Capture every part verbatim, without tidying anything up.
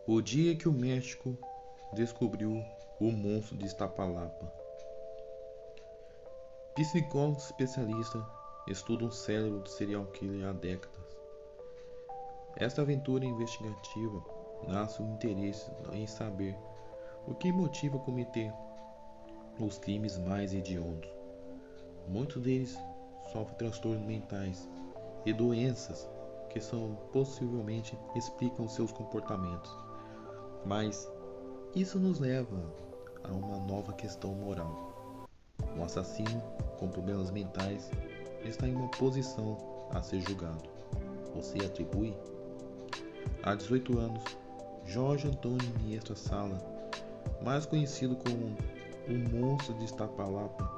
O dia que o México descobriu o monstro de Iztapalapa. Psicólogos especialistas estudam o cérebro do serial killer há décadas. Esta aventura investigativa nasce o interesse em saber o que motiva a cometer os crimes mais hediondos. Muitos deles sofrem transtornos mentais e doenças que são possivelmente explicam seus comportamentos. Mas isso nos leva a uma nova questão moral. Um assassino com problemas mentais está em uma posição a ser julgado. Você atribui? Há dezoito anos, Jorge Antônio Iniesta Sala, mais conhecido como o Monstro de Iztapalapa,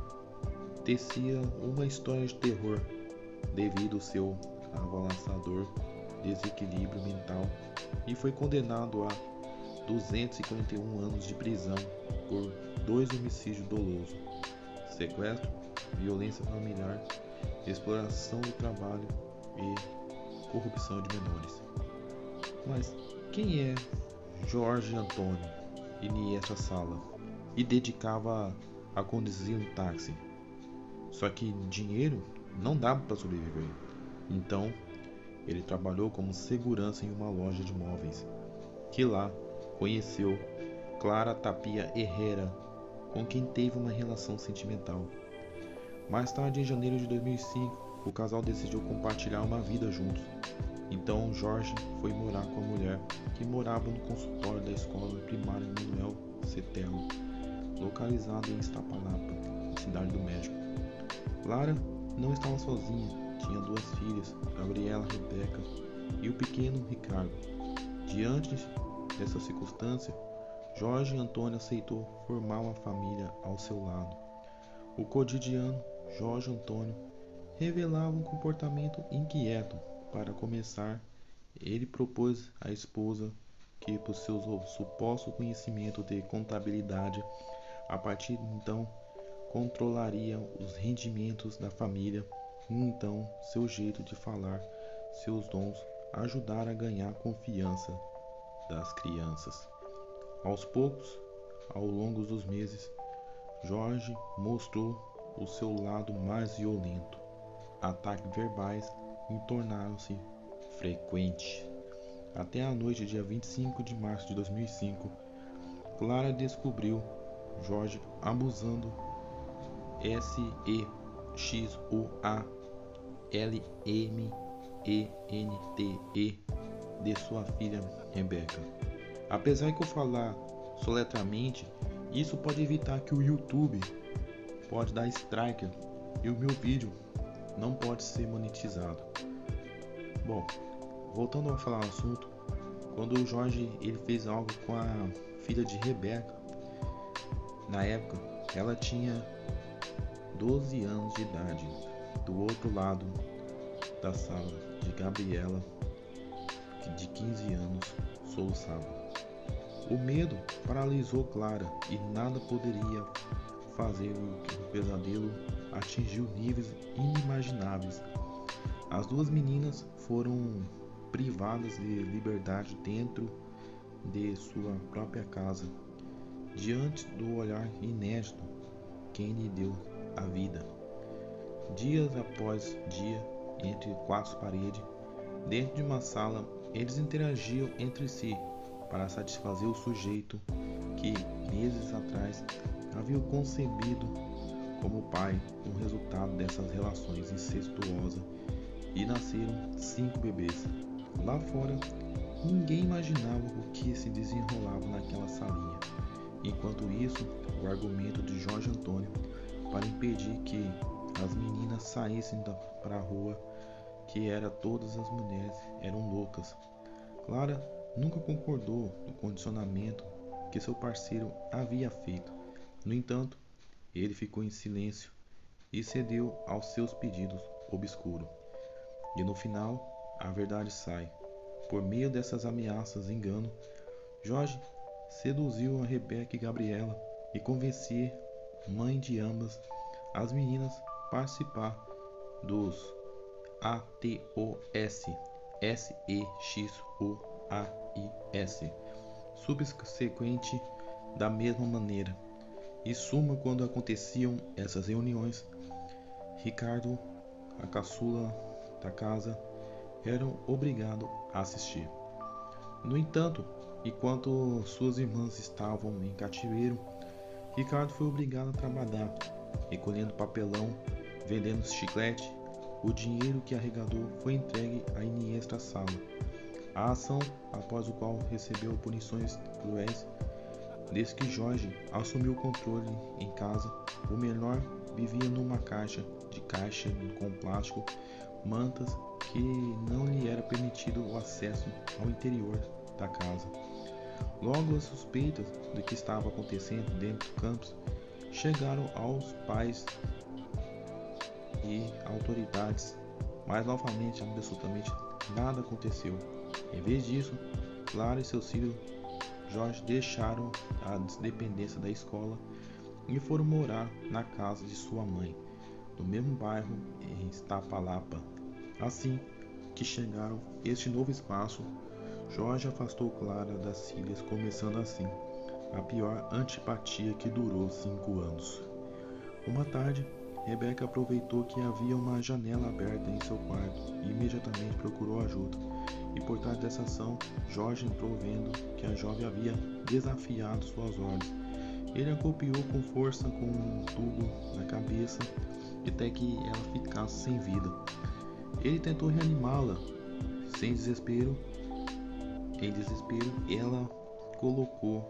tecia uma história de terror devido ao seu avassalador desequilíbrio mental e foi condenado a duzentos e quarenta e um anos de prisão por dois homicídios dolosos, sequestro, violência familiar, exploração do trabalho e corrupção de menores. Mas quem é Jorge Antônio Iniesta Sala? E dedicava a conduzir um táxi. Só que dinheiro não dava para sobreviver. Então, ele trabalhou como segurança em uma loja de móveis, que lá conheceu Clara Tapia Herrera, com quem teve uma relação sentimental. Mais tarde, em janeiro de dois mil e cinco, o casal decidiu compartilhar uma vida juntos. Então, Jorge foi morar com a mulher que morava no consultório da escola primária Manuel Setelo, localizada em Iztapalapa, cidade do México. Clara não estava sozinha, tinha duas filhas, Gabriela e Rebeca, e o pequeno Ricardo. Diante dessa circunstância, Jorge Antônio aceitou formar uma família ao seu lado. O cotidiano Jorge Antônio revelava um comportamento inquieto. Para começar, ele propôs à esposa que, por seu suposto conhecimento de contabilidade, a partir de então controlaria os rendimentos da família e então seu jeito de falar, seus dons, ajudar a ganhar a confiança das crianças. Aos poucos, ao longo dos meses, Jorge mostrou o seu lado mais violento. Ataques verbais tornaram-se frequentes. Até a noite, dia vinte e cinco de março de dois mil e cinco, Clara descobriu Jorge abusando S E X U A L M E N T E de sua filha Rebeca. Apesar que eu falar soletramente, isso pode evitar que o YouTube pode dar strike e o meu vídeo não pode ser monetizado. Bom, voltando a falar o assunto, quando o Jorge ele fez algo com a filha de Rebeca, na época ela tinha doze anos de idade. Do outro lado da sala de Gabriela, de quinze anos, soluçava. O medo paralisou Clara e nada poderia fazer com que o pesadelo atingiu níveis inimagináveis. As duas meninas foram privadas de liberdade dentro de sua própria casa, diante do olhar inédito quem lhe deu a vida. Dias após dia, entre quatro paredes, dentro de uma sala, eles interagiam entre si para satisfazer o sujeito que, meses atrás, havia concebido como pai o resultado dessas relações incestuosas e nasceram cinco bebês. Lá fora, ninguém imaginava o que se desenrolava naquela salinha. Enquanto isso, o argumento de Jorge Antônio para impedir que as meninas saíssem para a rua, que era todas as mulheres eram loucas. Clara nunca concordou no condicionamento que seu parceiro havia feito. No entanto, ele ficou em silêncio e cedeu aos seus pedidos obscuros. E no final, a verdade sai. Por meio dessas ameaças e engano, Jorge seduziu a Rebeca e Gabriela e convencia mãe de ambas as meninas participar dos A T O S S E X U A I S, subsequente da mesma maneira. Em suma, quando aconteciam essas reuniões, Ricardo, a caçula da casa, era obrigado a assistir. No entanto, enquanto suas irmãs estavam em cativeiro, Ricardo foi obrigado a trabalhar, recolhendo papelão, vendendo chiclete. O dinheiro que arrecadou foi entregue à Iniesta Sala. A ação, após o qual recebeu punições cruéis, desde que Jorge assumiu o controle em casa. O menor vivia numa caixa de caixa com plástico, mantas, que não lhe era permitido o acesso ao interior da casa. Logo, as suspeitas do que estava acontecendo dentro do campus chegaram aos pais e autoridades, mas novamente absolutamente nada aconteceu. Em vez disso, Clara e seu filho Jorge deixaram a dependência da escola e foram morar na casa de sua mãe, no mesmo bairro em Iztapalapa. Assim que chegaram a este novo espaço, Jorge afastou Clara das filhas, começando assim a pior antipatia que durou cinco anos. Uma tarde, Rebeca aproveitou que havia uma janela aberta em seu quarto e imediatamente procurou ajuda. E por trás dessa ação, Jorge entrou vendo que a jovem havia desafiado suas ordens. Ele a golpeou com força com um tubo na cabeça até que ela ficasse sem vida. Ele tentou reanimá-la. Sem desespero, em desespero, ela colocou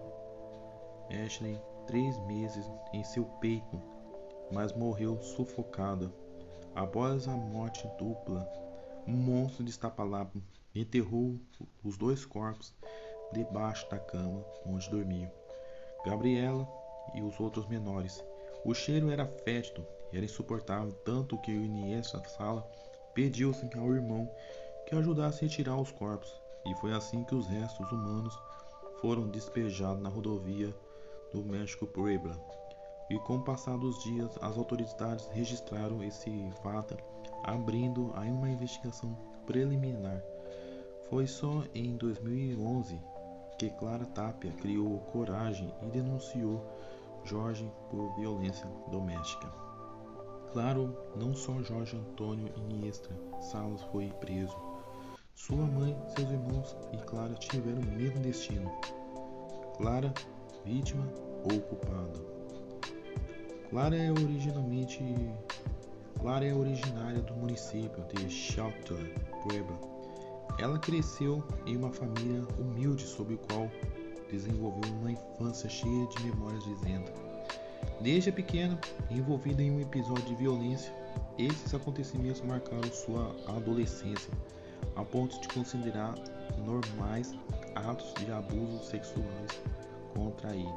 Ashley três meses em seu peito, mas morreu sufocada. Após a morte dupla, um monstro de Iztapalapa enterrou os dois corpos debaixo da cama onde dormiam Gabriela e os outros menores. O cheiro era fétido, era insuportável, tanto que o Iniesta Sala pediu ao irmão que ajudasse a retirar os corpos, e foi assim que os restos humanos foram despejados na rodovia do México-Puebla. E com o passar dos dias, as autoridades registraram esse fato, abrindo aí uma investigação preliminar. Foi só em dois mil e onze que Clara Tapia criou coragem e denunciou Jorge por violência doméstica. Claro, não só Jorge Antônio Iniesta Salas foi preso. Sua mãe, seus irmãos e Clara tiveram o mesmo destino. Clara, vítima ou culpada. Clara é originalmente Clara é originária do município de Xaltla, Puebla. Ela cresceu em uma família humilde sob a qual desenvolveu uma infância cheia de memórias isentas. Desde pequena, envolvida em um episódio de violência, esses acontecimentos marcaram sua adolescência, a ponto de considerar normais atos de abusos sexuais contra ele.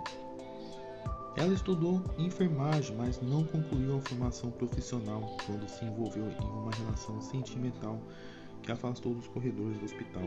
Ela estudou enfermagem, mas não concluiu a formação profissional quando se envolveu em uma relação sentimental que afastou dos corredores do hospital,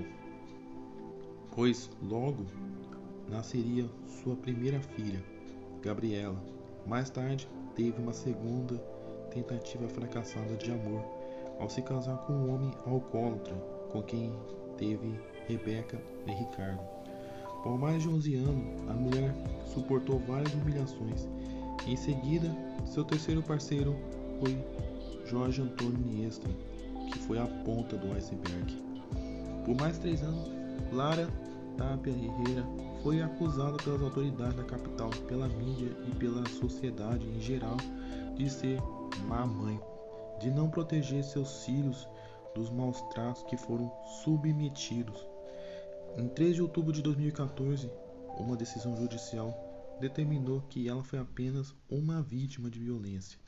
pois logo nasceria sua primeira filha, Gabriela. Mais tarde, teve uma segunda tentativa fracassada de amor ao se casar com um homem alcoólatra, com quem teve Rebeca e Ricardo. Por mais de onze anos, a mulher suportou várias humilhações. Em seguida, seu terceiro parceiro foi Jorge Antônio Iniesta, que foi a ponta do iceberg. Por mais três anos, Clara Tapia Herrera foi acusada pelas autoridades da capital, pela mídia e pela sociedade em geral de ser má mãe, de não proteger seus filhos dos maus tratos que foram submetidos. Em três de outubro de dois mil e quatorze, uma decisão judicial determinou que ela foi apenas uma vítima de violência.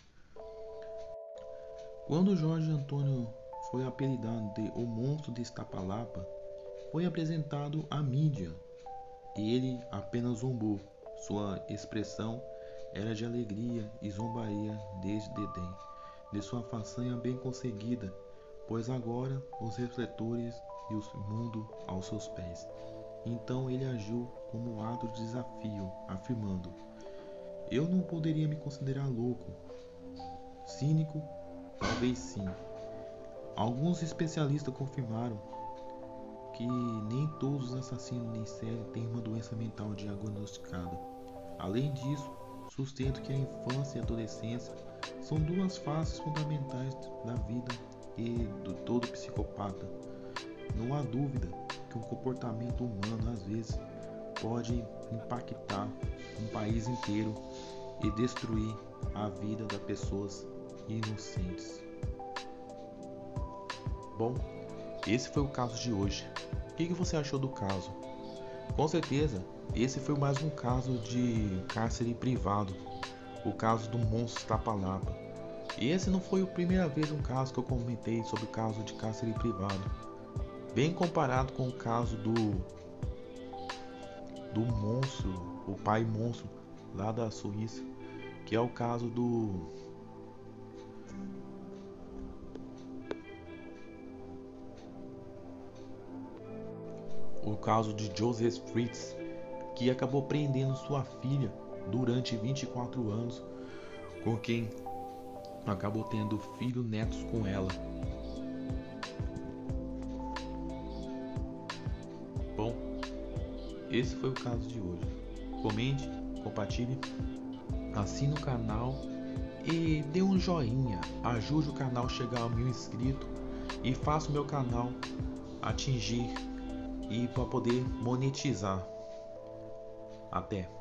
Quando Jorge Antônio foi apelidado de O Monstro de Iztapalapa, foi apresentado à mídia e ele apenas zombou. Sua expressão era de alegria e zombaria desde dedém de sua façanha bem conseguida, pois agora os refletores e o mundo aos seus pés. Então ele agiu como um ato de desafio, afirmando: eu não poderia me considerar louco. Cínico? Talvez sim. Alguns especialistas confirmaram que nem todos os assassinos em série têm uma doença mental diagnosticada. Além disso, sustento que a infância e a adolescência são duas fases fundamentais da vida e do todo psicopata. Não há dúvida que o comportamento humano às vezes pode impactar um país inteiro e destruir a vida das pessoas inocentes. Bom, esse foi o caso de hoje. O que você achou do caso? Com certeza, esse foi mais um caso de cárcere privado, o caso do monstro Tapalapa. E esse não foi a primeira vez um caso que eu comentei sobre o caso de cárcere privado. Bem comparado com o caso do do monstro, o pai monstro lá da Suíça, que é o caso do o caso de Joseph Fritz, que acabou prendendo sua filha durante vinte e quatro anos, com quem acabou tendo filhos netos com ela. Bom, esse foi o caso de hoje. Comente, compartilhe, assine o canal e dê um joinha. Ajude o canal a chegar a mil inscritos e faça o meu canal atingir e para poder monetizar. Até!